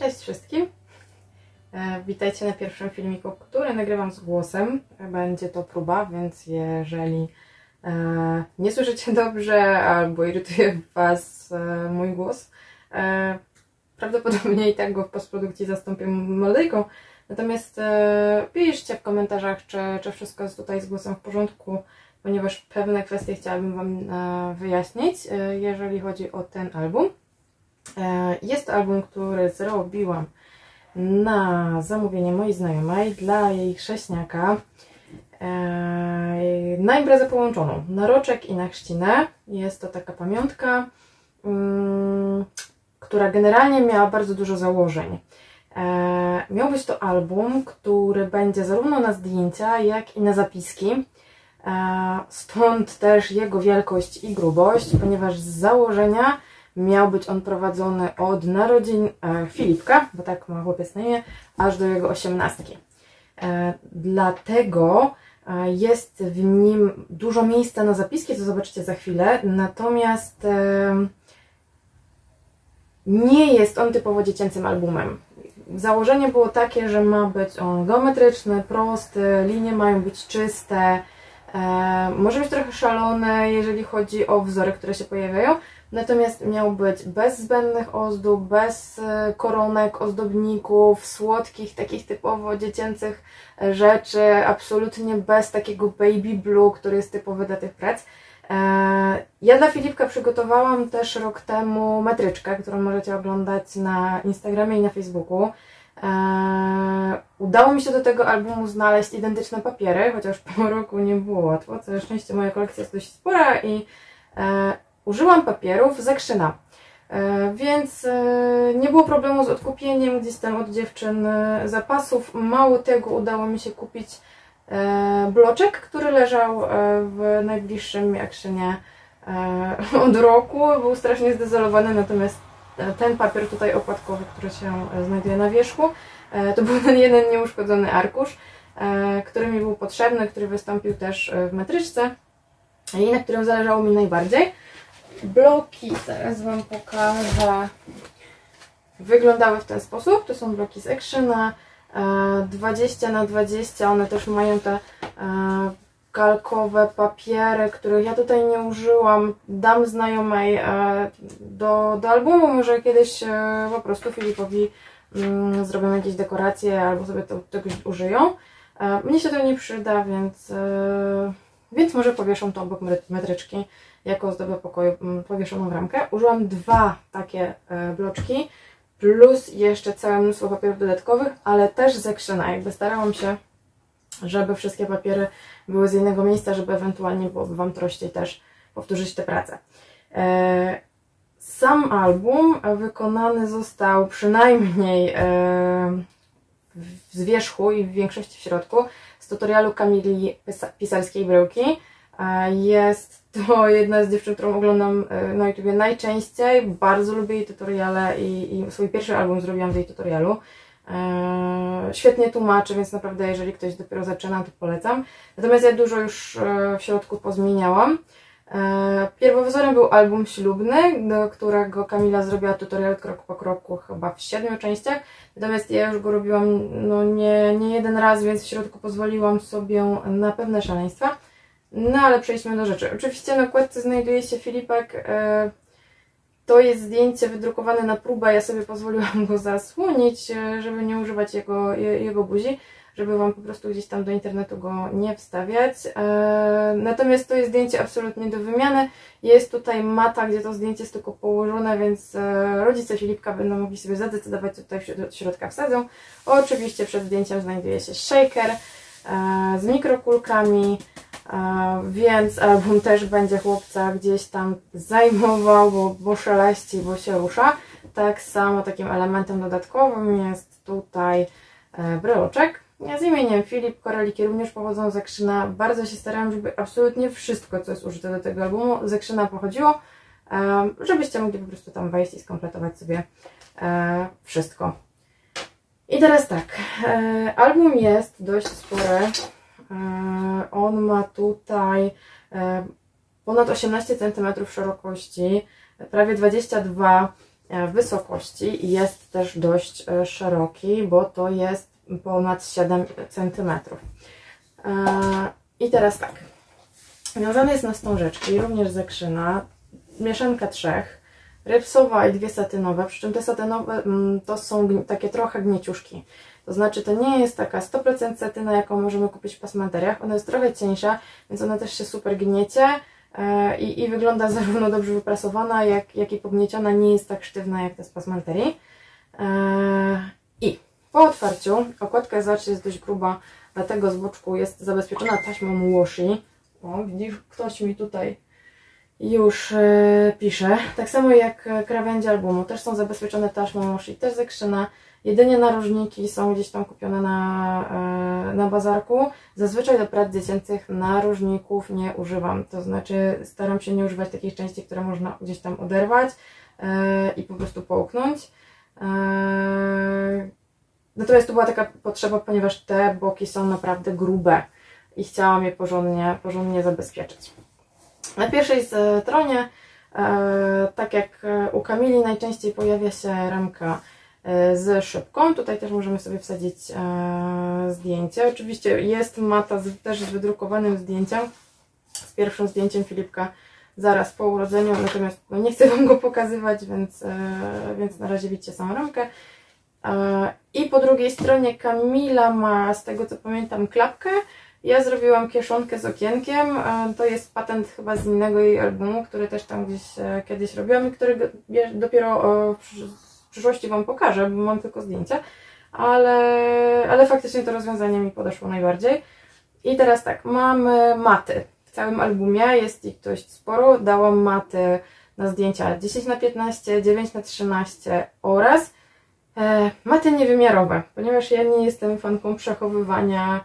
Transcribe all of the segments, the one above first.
Cześć wszystkim! Witajcie na pierwszym filmiku, który nagrywam z głosem. Będzie to próba, więc jeżeli nie słyszycie dobrze albo irytuje Was mój głos, prawdopodobnie i tak go w postprodukcji zastąpię melodijką. Natomiast piszcie w komentarzach, czy wszystko jest tutaj z głosem w porządku, ponieważ pewne kwestie chciałabym Wam wyjaśnić, jeżeli chodzi o ten album. Jest to album, który zrobiłam na zamówienie mojej znajomej dla jej chrześniaka na imprezę połączoną, na roczek i na chrzcinę. Jest to taka pamiątka, która generalnie miała bardzo dużo założeń. Miał być to album, który będzie zarówno na zdjęcia, jak i na zapiski. Stąd też jego wielkość i grubość, ponieważ z założenia miał być on prowadzony od narodzin Filipka, bo tak ma chłopiec na imię, aż do jego 18. Dlatego jest w nim dużo miejsca na zapiski, co zobaczycie za chwilę, natomiast nie jest on typowo dziecięcym albumem. Założenie było takie, że ma być on geometryczny, prosty, linie mają być czyste, może być trochę szalone, jeżeli chodzi o wzory, które się pojawiają, natomiast miał być bez zbędnych ozdób, bez koronek, ozdobników, słodkich, takich typowo dziecięcych rzeczy, absolutnie bez takiego baby blue, który jest typowy dla tych prac. Ja dla Filipka przygotowałam też rok temu metryczkę, którą możecie oglądać na Instagramie i na Facebooku. Udało mi się do tego albumu znaleźć identyczne papiery, chociaż po roku nie było łatwo. Całe szczęście moja kolekcja jest dość spora i użyłam papierów z Akrzyna, więc nie było problemu z odkupieniem gdzieś tam od dziewczyn zapasów. Mało tego, udało mi się kupić bloczek, który leżał w najbliższym Akrzynie od roku. Był strasznie zdezolowany, natomiast ten papier tutaj okładkowy, który się znajduje na wierzchu, to był ten jeden nieuszkodzony arkusz, który mi był potrzebny, który wystąpił też w metryczce i na którym zależało mi najbardziej. Bloki, zaraz Wam pokażę, wyglądały w ten sposób. To są bloki z Akrzyna, 20×20, one też mają te kalkowe papiery, których ja tutaj nie użyłam. Dam znajomej do albumu, może kiedyś po prostu Filipowi zrobią jakieś dekoracje albo sobie to czegoś użyją. Mnie się to nie przyda, więc może powieszą to obok metryczki jako ozdobę pokoju, powieszoną w ramkę. Użyłam dwa takie bloczki, plus jeszcze całe mnóstwo papierów dodatkowych, ale też z Akrzyna. Jakby starałam się, żeby wszystkie papiery były z jednego miejsca, żeby ewentualnie byłoby Wam prościej też powtórzyć tę pracę. Sam album wykonany został przynajmniej z wierzchu i w większości w środku z tutorialu Kamili Pisarskiej-Bryłki. Jest to jedna z dziewczyn, którą oglądam na YouTubie najczęściej. Bardzo lubię jej tutoriale i swój pierwszy album zrobiłam z jej tutorialu. Świetnie tłumaczy, więc naprawdę jeżeli ktoś dopiero zaczyna, to polecam. Natomiast ja dużo już w środku pozmieniałam. Pierwowzorem był album ślubny, do którego Kamila zrobiła tutorial krok po kroku chyba w 7 częściach. Natomiast ja już go robiłam nie jeden raz, więc w środku pozwoliłam sobie na pewne szaleństwa. No ale przejdźmy do rzeczy. Oczywiście na okładce znajduje się Filipek. To jest zdjęcie wydrukowane na próbę. Ja sobie pozwoliłam go zasłonić, żeby nie używać jego buzi, żeby Wam po prostu gdzieś tam do internetu go nie wstawiać. Natomiast to jest zdjęcie absolutnie do wymiany. Jest tutaj mata, gdzie to zdjęcie jest tylko położone, więc rodzice Filipka będą mogli sobie zadecydować, co tutaj do środka wsadzą. Oczywiście przed zdjęciem znajduje się shaker z mikrokulkami, więc album też będzie chłopca gdzieś tam zajmował, bo szeleści, bo się rusza. Tak samo takim elementem dodatkowym jest tutaj breloczek z imieniem Filip. Koraliki również pochodzą z Akrzyna. Bardzo się starałam, żeby absolutnie wszystko, co jest użyte do tego albumu, z Akrzyna pochodziło, żebyście mogli po prostu tam wejść i skompletować sobie wszystko. I teraz tak, album jest dość spory. On ma tutaj ponad 18 cm szerokości, prawie 22 wysokości i jest też dość szeroki, bo to jest ponad 7 cm. I teraz tak, wiązany jest na wstążeczki, również z Akrzyna, mieszanka 3, rypsowa i 2 satynowe, przy czym te satynowe to są takie trochę gnieciuszki. To znaczy to nie jest taka 100% satyna, jaką możemy kupić w pasmanteriach, ona jest trochę cieńsza, więc ona też się super gniecie i wygląda zarówno dobrze wyprasowana, jak i pognieciona, nie jest tak sztywna jak ta z pasmanterii. I po otwarciu okładka, zobaczcie, jest dość gruba, dlatego z boczku jest zabezpieczona taśmą washi. O, widzisz, ktoś mi tutaj już pisze. Tak samo jak krawędzie albumu, też są zabezpieczone taśmą washi, też z Akrzyna. Jedynie narożniki są gdzieś tam kupione na bazarku. Zazwyczaj do prac dziecięcych narożników nie używam. To znaczy staram się nie używać takich części, które można gdzieś tam oderwać i po prostu połknąć. Natomiast to była taka potrzeba, ponieważ te boki są naprawdę grube i chciałam je porządnie zabezpieczyć. Na pierwszej stronie, tak jak u Kamili, najczęściej pojawia się ramka z szybką. Tutaj też możemy sobie wsadzić zdjęcie. Oczywiście jest mata też z wydrukowanym zdjęciem, z pierwszym zdjęciem Filipka zaraz po urodzeniu, natomiast no, nie chcę Wam go pokazywać, więc na razie widzicie samą ramkę. I po drugiej stronie Kamila ma, z tego co pamiętam, klapkę. Ja zrobiłam kieszonkę z okienkiem. To jest patent chyba z innego jej albumu, który też tam gdzieś kiedyś robiłam i który dopiero w przyszłości Wam pokażę, bo mam tylko zdjęcia, ale faktycznie to rozwiązanie mi podeszło najbardziej. I teraz tak, mamy maty. W całym albumie jest ich dość sporo. Dałam maty na zdjęcia 10×15, 9×13 oraz maty niewymiarowe, ponieważ ja nie jestem fanką przechowywania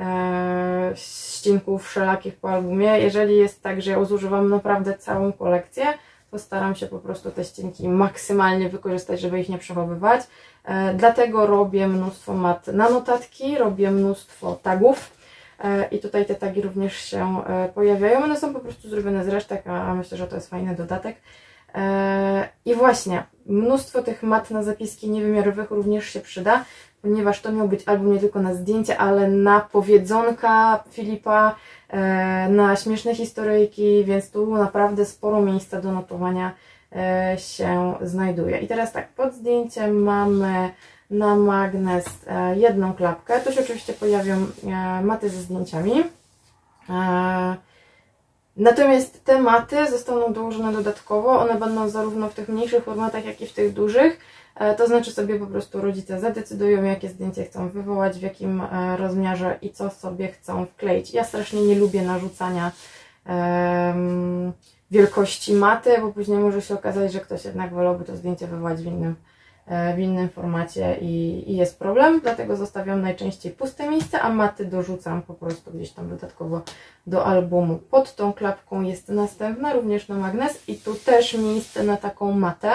ścinków wszelakich po albumie. Jeżeli jest tak, że ja zużywam naprawdę całą kolekcję, to staram się po prostu te ścinki maksymalnie wykorzystać, żeby ich nie przechowywać. Dlatego robię mnóstwo mat na notatki, robię mnóstwo tagów i tutaj te tagi również się pojawiają. One są po prostu zrobione z resztek, a myślę, że to jest fajny dodatek. I właśnie, mnóstwo tych mat na zapiski niewymiarowych również się przyda, ponieważ to miał być album nie tylko na zdjęcie, ale na powiedzonka Filipa, na śmieszne historyjki, więc tu naprawdę sporo miejsca do notowania się znajduje. I teraz tak, pod zdjęciem mamy na magnes jedną klapkę. Tu się oczywiście pojawią maty ze zdjęciami. Natomiast te maty zostaną dołożone dodatkowo. One będą zarówno w tych mniejszych formatach, jak i w tych dużych. To znaczy sobie po prostu rodzice zadecydują, jakie zdjęcie chcą wywołać, w jakim rozmiarze i co sobie chcą wkleić. Ja strasznie nie lubię narzucania wielkości maty, bo później może się okazać, że ktoś jednak wolałby to zdjęcie wywołać w innym formacie i jest problem, dlatego zostawiam najczęściej puste miejsce, a maty dorzucam po prostu gdzieś tam dodatkowo do albumu. Pod tą klapką jest następna, również na magnes i tu też miejsce na taką matę,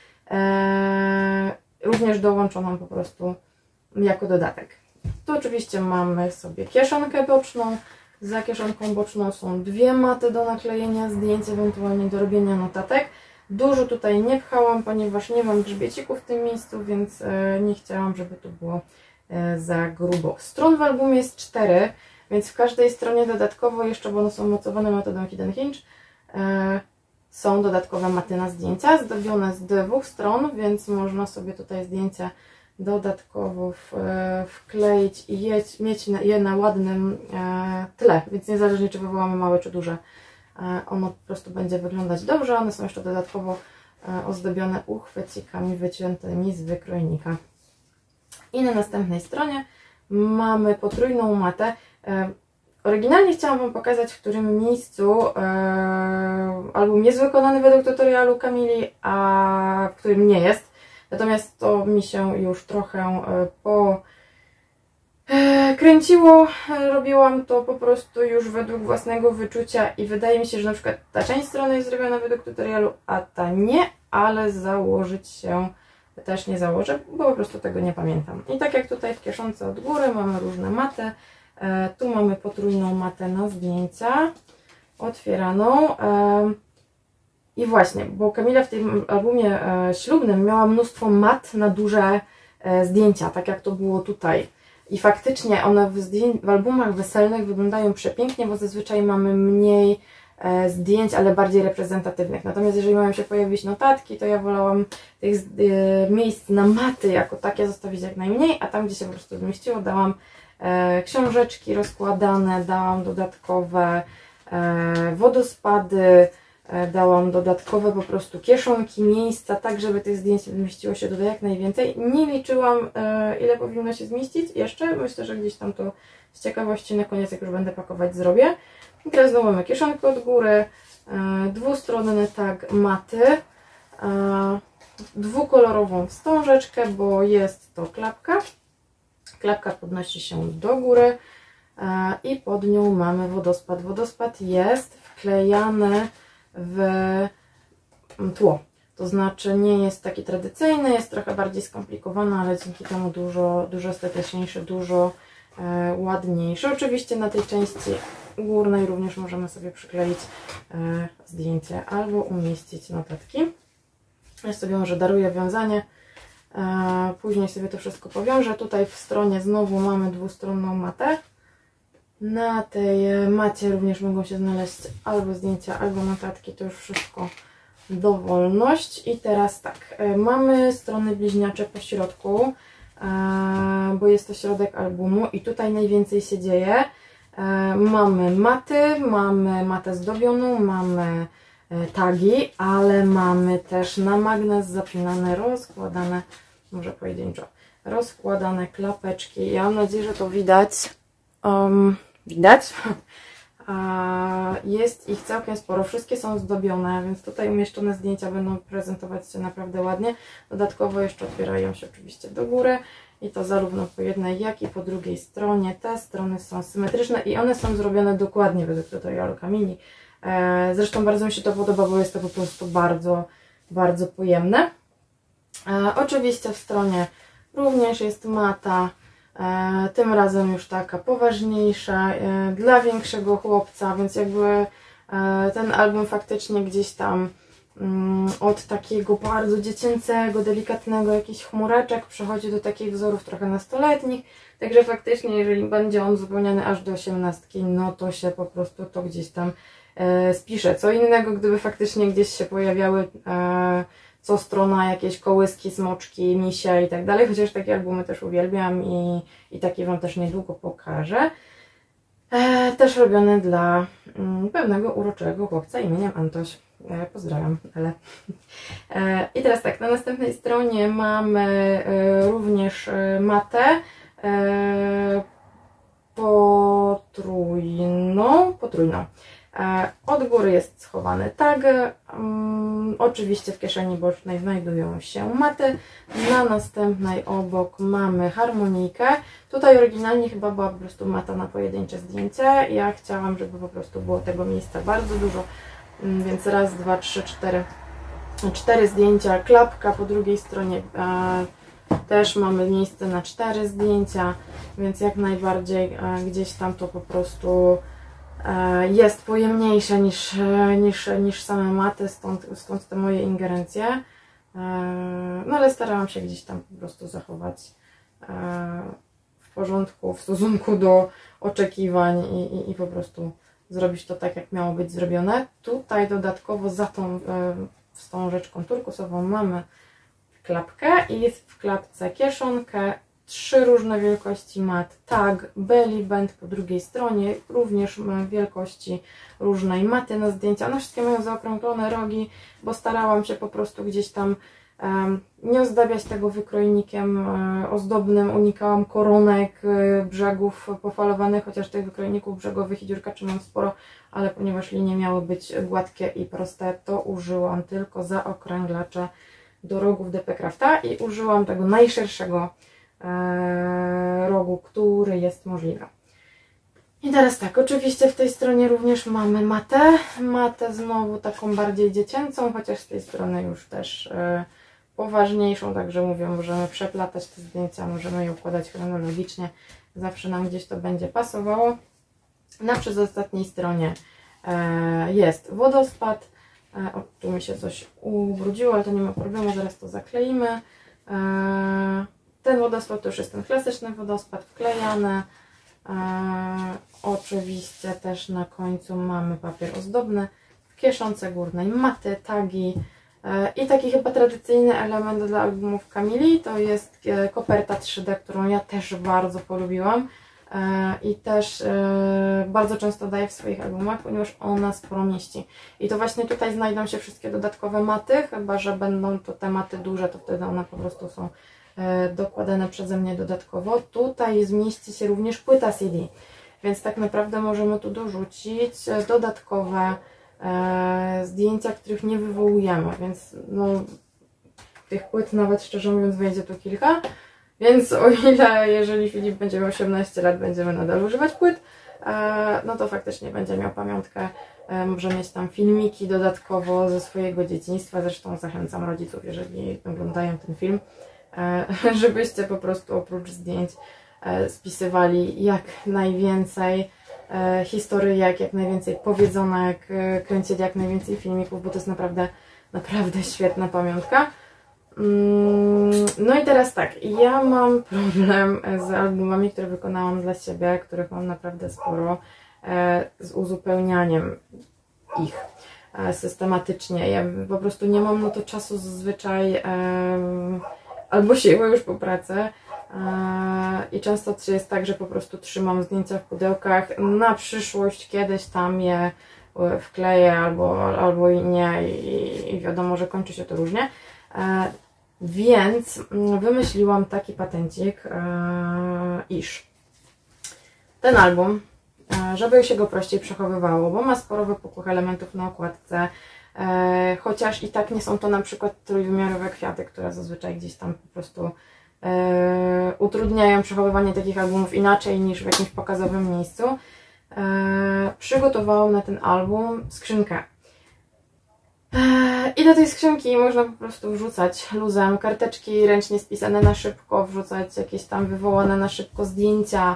również dołączoną po prostu jako dodatek. Tu oczywiście mamy sobie kieszonkę boczną. Za kieszonką boczną są dwie maty do naklejenia zdjęć, ewentualnie do robienia notatek. Dużo tutaj nie pchałam, ponieważ nie mam grzbiecików w tym miejscu, więc nie chciałam, żeby to było za grubo. Stron w albumie jest 4, więc w każdej stronie dodatkowo jeszcze, bo one są mocowane metodą hidden hinge, są dodatkowe maty na zdjęcia, zdobione z 2 stron, więc można sobie tutaj zdjęcia dodatkowo wkleić i mieć je na ładnym tle, więc niezależnie czy wywołamy małe czy duże, ono po prostu będzie wyglądać dobrze. One są jeszcze dodatkowo ozdobione uchwycikami wyciętymi z wykrojnika. I na następnej stronie mamy potrójną matę. Oryginalnie chciałam Wam pokazać, w którym miejscu album jest wykonany według tutorialu Kamili, a w którym nie jest. Natomiast to mi się już trochę kręciło, robiłam to po prostu już według własnego wyczucia i wydaje mi się, że na przykład ta część strony jest zrobiona według tutorialu, a ta nie, ale założyć się też nie założę, bo po prostu tego nie pamiętam. I tak jak tutaj w kieszonce od góry mamy różne maty, tu mamy potrójną matę na zdjęcia, otwieraną. I właśnie, bo Kamila w tym albumie ślubnym miała mnóstwo mat na duże zdjęcia, tak jak to było tutaj. I faktycznie one w albumach weselnych wyglądają przepięknie, bo zazwyczaj mamy mniej zdjęć, ale bardziej reprezentatywnych. Natomiast jeżeli mają się pojawić notatki, to ja wolałam tych miejsc na maty jako takie zostawić jak najmniej, a tam, gdzie się po prostu zmieściło, dałam książeczki rozkładane, dałam dodatkowe wodospady, dałam dodatkowe po prostu kieszonki, miejsca, tak żeby tych zdjęć zmieściło się tutaj jak najwięcej. Nie liczyłam, ile powinno się zmieścić jeszcze. Myślę, że gdzieś tam to z ciekawości na koniec, jak już będę pakować, zrobię. I teraz znowu mamy kieszonkę od góry, dwustronny tag maty, dwukolorową wstążeczkę, bo jest to klapka. Klapka podnosi się do góry i pod nią mamy wodospad. Wodospad jest wklejany w tło. To znaczy nie jest taki tradycyjny, jest trochę bardziej skomplikowany, ale dzięki temu dużo estetyczniejszy, dużo ładniejszy. Oczywiście na tej części górnej również możemy sobie przykleić zdjęcie albo umieścić notatki. Ja sobie może daruję wiązanie, później sobie to wszystko powiążę. Tutaj w stronie znowu mamy dwustronną matę. Na tej macie również mogą się znaleźć albo zdjęcia, albo notatki, to już wszystko dowolność. I teraz tak, mamy strony bliźniacze po środku, bo jest to środek albumu i tutaj najwięcej się dzieje. Mamy matę zdobioną, mamy tagi, ale mamy też na magnes zapinane, rozkładane, może pojedynczo, rozkładane klapeczki. Ja mam nadzieję, że to widać. Widać? Jest ich całkiem sporo, wszystkie są zdobione, więc tutaj umieszczone zdjęcia będą prezentować się naprawdę ładnie. Dodatkowo jeszcze otwierają się oczywiście do góry i to zarówno po jednej, jak i po drugiej stronie. Te strony są symetryczne i one są zrobione dokładnie według tutorialu Kamili. Zresztą bardzo mi się to podoba, bo jest to po prostu bardzo, bardzo pojemne. Oczywiście w stronie również jest mata. Tym razem już taka poważniejsza, dla większego chłopca, więc jakby ten album faktycznie gdzieś tam od takiego bardzo dziecięcego, delikatnego jakichś chmureczek przechodzi do takich wzorów trochę nastoletnich, także faktycznie jeżeli będzie on uzupełniany aż do 18, no to się po prostu to gdzieś tam spisze. Co innego, gdyby faktycznie gdzieś się pojawiały co strona jakieś kołyski, smoczki, misia i tak dalej, chociaż takie albumy też uwielbiam i takie Wam też niedługo pokażę. Też robione dla pewnego uroczego chłopca imieniem Antoś. Pozdrawiam, ale. I teraz tak, na następnej stronie mamy również matę potrójną. Od góry jest schowany tag, oczywiście w kieszeni bocznej znajdują się maty, na następnej obok mamy harmonijkę. Tutaj oryginalnie chyba była po prostu mata na pojedyncze zdjęcie, ja chciałam, żeby po prostu było tego miejsca bardzo dużo, więc raz, dwa, trzy, cztery zdjęcia, klapka po drugiej stronie, też mamy miejsce na 4 zdjęcia, więc jak najbardziej gdzieś tam to po prostu jest pojemniejsze niż same maty, stąd te moje ingerencje. No ale starałam się gdzieś tam po prostu zachować w porządku w stosunku do oczekiwań i po prostu zrobić to tak, jak miało być zrobione. Tutaj dodatkowo za tą wstążeczką turkusową mamy klapkę i w klapce kieszonkę, 3 różne wielkości mat, tag, belly band po drugiej stronie, również wielkości różnej maty na zdjęcia. One wszystkie mają zaokrąglone rogi, bo starałam się po prostu gdzieś tam nie ozdabiać tego wykrojnikiem ozdobnym, unikałam koronek, brzegów pofalowanych, chociaż tych wykrojników brzegowych i dziurkaczy mam sporo, ale ponieważ linie miały być gładkie i proste, to użyłam tylko zaokrąglacze do rogów DP Crafta i użyłam tego najszerszego rogu, który jest możliwy. I teraz tak, oczywiście w tej stronie również mamy matę znowu taką bardziej dziecięcą, chociaż z tej strony już też poważniejszą, także mówię, możemy przeplatać te zdjęcia, możemy je układać chronologicznie, zawsze nam gdzieś to będzie pasowało. Na przedostatniej stronie jest wodospad, O, tu mi się coś ubrudziło, ale to nie ma problemu, zaraz to zakleimy. Ten wodospad to już jest ten klasyczny wodospad wklejany. Oczywiście też na końcu mamy papier ozdobny w kieszonce górnej, maty, tagi i taki chyba tradycyjny element dla albumów Kamili to jest koperta 3D, którą ja też bardzo polubiłam i też bardzo często daję w swoich albumach, ponieważ ona sporo mieści. I to właśnie tutaj znajdą się wszystkie dodatkowe maty, chyba że będą to te maty duże, to wtedy one po prostu są dokładane przeze mnie dodatkowo. Tutaj zmieści się również płyta CD, więc tak naprawdę możemy tu dorzucić dodatkowe zdjęcia, których nie wywołujemy, więc no, tych płyt nawet szczerze mówiąc wejdzie tu kilka, więc o ile jeżeli Filip będzie miał 18 lat, będziemy nadal używać płyt, no to faktycznie będzie miał pamiątkę, może mieć tam filmiki dodatkowo ze swojego dzieciństwa, zresztą zachęcam rodziców, jeżeli oglądają ten film, żebyście po prostu oprócz zdjęć spisywali jak najwięcej historyjek, jak najwięcej powiedzonek, kręcili jak najwięcej filmików, bo to jest naprawdę świetna pamiątka. No i teraz tak, ja mam problem z albumami, które wykonałam dla siebie, których mam naprawdę sporo, z uzupełnianiem ich systematycznie. Ja po prostu nie mam na to czasu zazwyczaj, albo siły już po pracy. I często jest tak, że po prostu trzymam zdjęcia w pudełkach na przyszłość, kiedyś tam je wkleję albo i nie i wiadomo, że kończy się to różnie. Więc wymyśliłam taki patencik, iż ten album, żeby się go prościej przechowywało, bo ma sporo wypukłych elementów na okładce, chociaż i tak nie są to na przykład trójwymiarowe kwiaty, które zazwyczaj gdzieś tam po prostu utrudniają przechowywanie takich albumów inaczej niż w jakimś pokazowym miejscu. Przygotowałam na ten album skrzynkę. I do tej skrzynki można po prostu wrzucać luzem karteczki ręcznie spisane na szybko, wrzucać jakieś tam wywołane na szybko zdjęcia,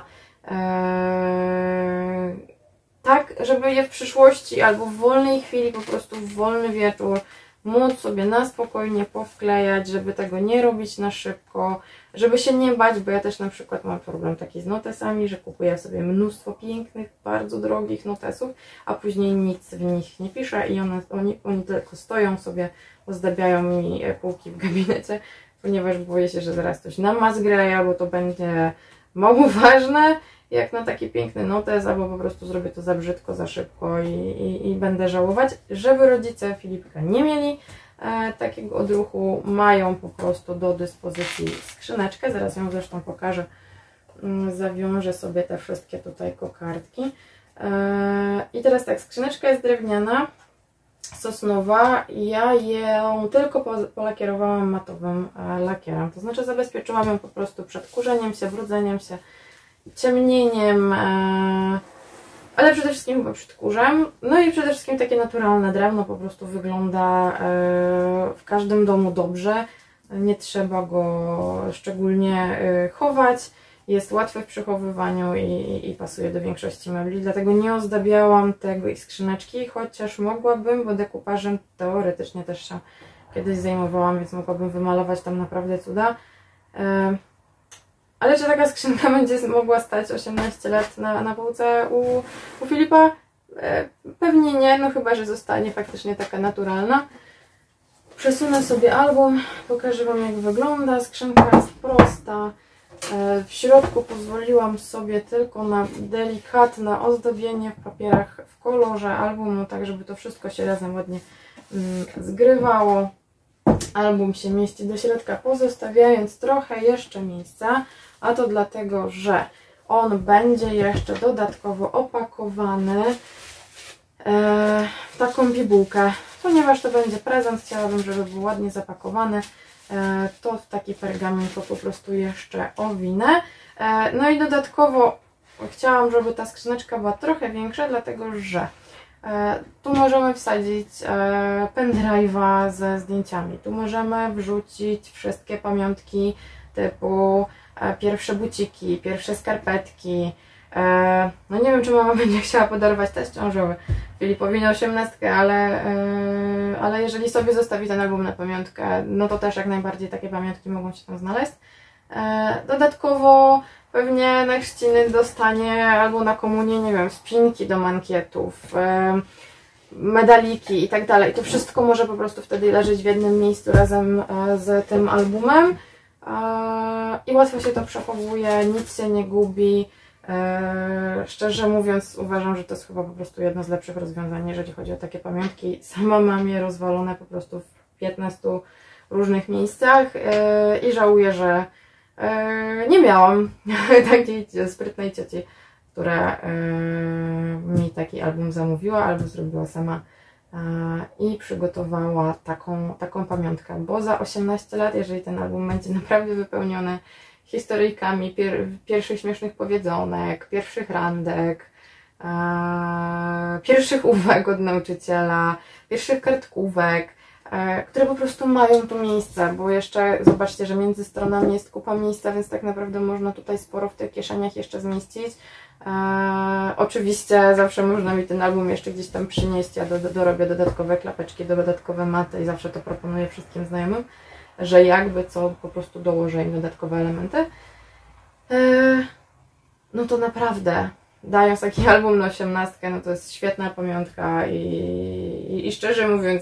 tak żeby je w przyszłości albo w wolnej chwili, po prostu w wolny wieczór móc sobie na spokojnie powklejać, żeby tego nie robić na szybko, żeby się nie bać, bo ja też na przykład mam problem taki z notesami, że kupuję sobie mnóstwo pięknych, bardzo drogich notesów, a później nic w nich nie piszę i oni tylko stoją sobie, ozdabiają mi półki w gabinecie, ponieważ boję się, że zaraz coś na mas graje, albo to będzie mało ważne, jak na taki piękny notes, albo po prostu zrobię to za brzydko, za szybko i będę żałować. Żeby rodzice Filipka nie mieli takiego odruchu, mają po prostu do dyspozycji skrzyneczkę, zaraz ją zresztą pokażę, zawiążę sobie te wszystkie tutaj kokardki. I teraz tak, skrzyneczka jest drewniana, sosnowa, ja ją tylko polakierowałam matowym lakierem, to znaczy zabezpieczyłam ją po prostu przed kurzeniem się, brudzeniem się, ciemnieniem, ale przede wszystkim chyba przed kurzem. No i przede wszystkim takie naturalne drewno po prostu wygląda w każdym domu dobrze. Nie trzeba go szczególnie chować. Jest łatwe w przechowywaniu i pasuje do większości mebli. Dlatego nie ozdabiałam tego i skrzyneczki, chociaż mogłabym, bo dekupażem teoretycznie też się kiedyś zajmowałam, więc mogłabym wymalować tam naprawdę cuda. Ale czy taka skrzynka będzie mogła stać 18 lat na półce u Filipa? Pewnie nie, no chyba że zostanie faktycznie taka naturalna. Przesunę sobie album, pokażę Wam jak wygląda. Skrzynka jest prosta. W środku pozwoliłam sobie tylko na delikatne ozdobienie w papierach w kolorze albumu, tak żeby to wszystko się razem ładnie zgrywało. Album się mieści do środka, pozostawiając trochę jeszcze miejsca, a to dlatego, że on będzie jeszcze dodatkowo opakowany w taką bibułkę. Ponieważ to będzie prezent, chciałabym, żeby był ładnie zapakowany, to w taki pergamin to po prostu jeszcze owinę. No i dodatkowo chciałam, żeby ta skrzyneczka była trochę większa, dlatego że tu możemy wsadzić pendrive'a ze zdjęciami. Tu możemy wrzucić wszystkie pamiątki typu pierwsze buciki, pierwsze skarpetki. No nie wiem, czy mama będzie chciała podarować test ciążowy Filipowi na 18, ale jeżeli sobie zostawi ten album na pamiątkę, no to też jak najbardziej takie pamiątki mogą się tam znaleźć. Dodatkowo pewnie na chrzciny dostanie albo na komunię, nie wiem, spinki do mankietów, medaliki i tak dalej. To wszystko może po prostu wtedy leżeć w jednym miejscu razem z tym albumem i łatwo się to przechowuje, nic się nie gubi. Szczerze mówiąc, uważam, że to jest chyba po prostu jedno z lepszych rozwiązań, jeżeli chodzi o takie pamiątki. Sama mam je rozwalone po prostu w 15 różnych miejscach i żałuję, że nie miałam takiej sprytnej cioci, która mi taki album zamówiła albo zrobiła sama i przygotowała taką pamiątkę, bo za 18 lat, jeżeli ten album będzie naprawdę wypełniony historyjkami pierwszych śmiesznych powiedzonek, pierwszych randek, pierwszych uwag od nauczyciela, pierwszych kartkówek, które po prostu mają tu miejsce, bo jeszcze zobaczcie, że między stronami jest kupa miejsca, więc tak naprawdę można tutaj sporo w tych kieszeniach jeszcze zmieścić. Oczywiście zawsze można mi ten album jeszcze gdzieś tam przynieść, ja dorobię dodatkowe klapeczki, dodatkowe maty i zawsze to proponuję wszystkim znajomym, że jakby co po prostu dołożę im dodatkowe elementy. No to naprawdę, dając taki album na 18, no to jest świetna pamiątka i szczerze mówiąc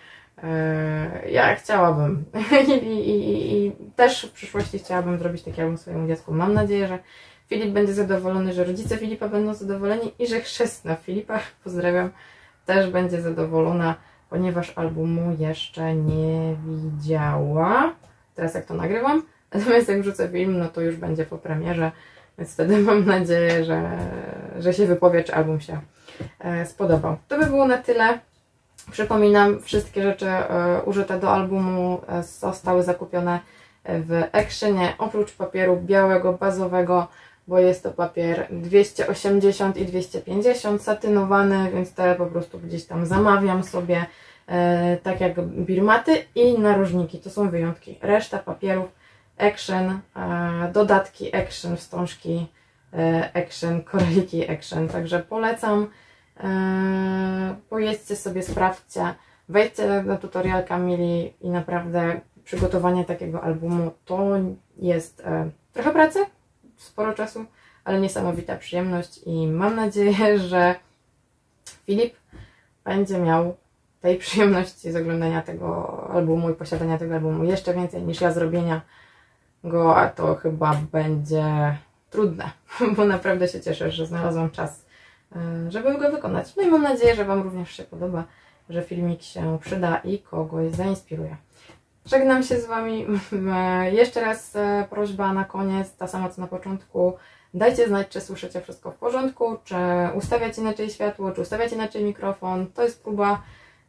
ja chciałabym I też w przyszłości chciałabym zrobić taki album swojemu dziecku. Mam nadzieję, że Filip będzie zadowolony, że rodzice Filipa będą zadowoleni i że chrzestna Filipa, pozdrawiam, też będzie zadowolona, ponieważ albumu jeszcze nie widziała. Teraz jak to nagrywam, natomiast jak wrzucę film, no to już będzie po premierze, więc wtedy mam nadzieję, że się wypowie, czy album się spodobał. To by było na tyle. Przypominam, wszystkie rzeczy użyte do albumu zostały zakupione w Actionie, oprócz papieru białego, bazowego, bo jest to papier 280 i 250 satynowany, więc te po prostu gdzieś tam zamawiam sobie, tak jak birmaty i narożniki, to są wyjątki. Reszta papierów Action, dodatki Action, wstążki Action, koraliki Action, także polecam. Pojedźcie sobie, sprawdźcie, wejdźcie na tutorial Kamili i naprawdę przygotowanie takiego albumu to jest trochę pracy, sporo czasu, ale niesamowita przyjemność i mam nadzieję, że Filip będzie miał tej przyjemności z oglądania tego albumu i posiadania tego albumu jeszcze więcej niż ja zrobienia go, a to chyba będzie trudne, bo naprawdę się cieszę, że znalazłam czas, żeby go wykonać. No i mam nadzieję, że Wam również się podoba, że filmik się przyda i kogoś zainspiruje. Żegnam się z Wami. Jeszcze raz prośba na koniec, ta sama co na początku. Dajcie znać, czy słyszycie wszystko w porządku, czy ustawiać inaczej światło, czy ustawiać inaczej mikrofon. To jest próba.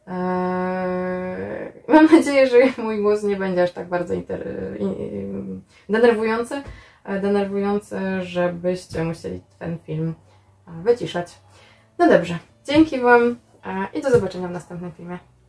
Mam nadzieję, że mój głos nie będzie aż tak bardzo denerwujący, żebyście musieli ten film wyciszać. No dobrze, dzięki Wam i do zobaczenia w następnym filmie.